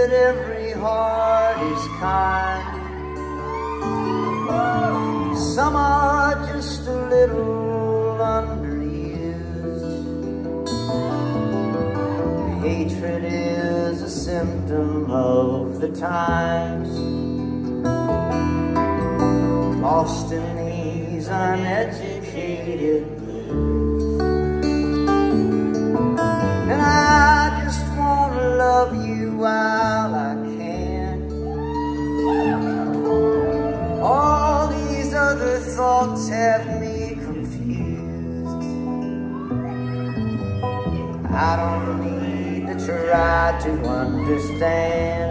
that every heart is kind. Some are just a little underused. Hatred is a symptom of the times, lost in these uneducated blues. And I just want to love you while I can. All these other thoughts have me confused. I don't need to try to understand.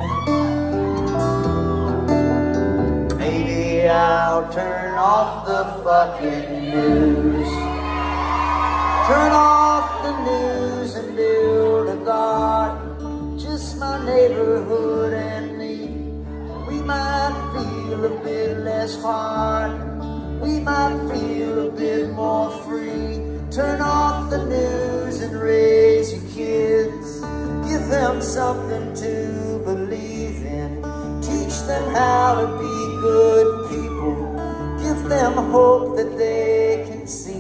Maybe I'll turn off the fucking news. Turn off the news and build a garden, just my neighborhood and me. We might feel a bit less hard, we might feel a bit more free. Turn off the news and raise your kids. Give them something to believe in. Teach them how to be good people. Give them hope that they can see.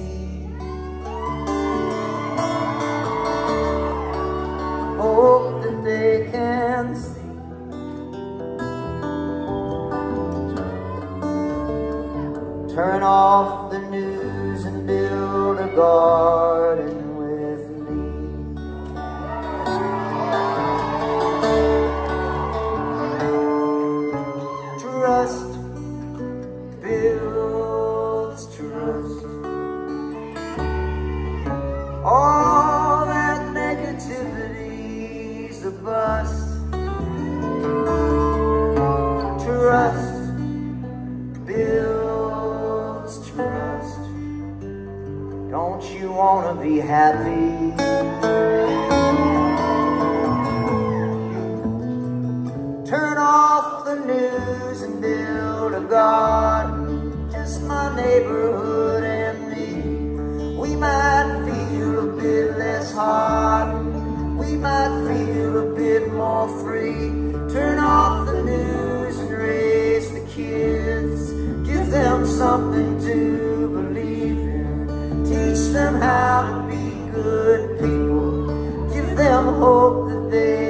Hope that they can see. Turn off the news and build a garden with me. Trust builds trust. All that negativity's a bust. Trust builds trust. Don't you want to be happy? Turn off the news and build a garden, just my neighborhood and me. We might feel a bit less hardened, we might feel a bit more free. Turn off the news and raise the kids. Give them something to believe in. Teach them how to be good people. Give them hope that they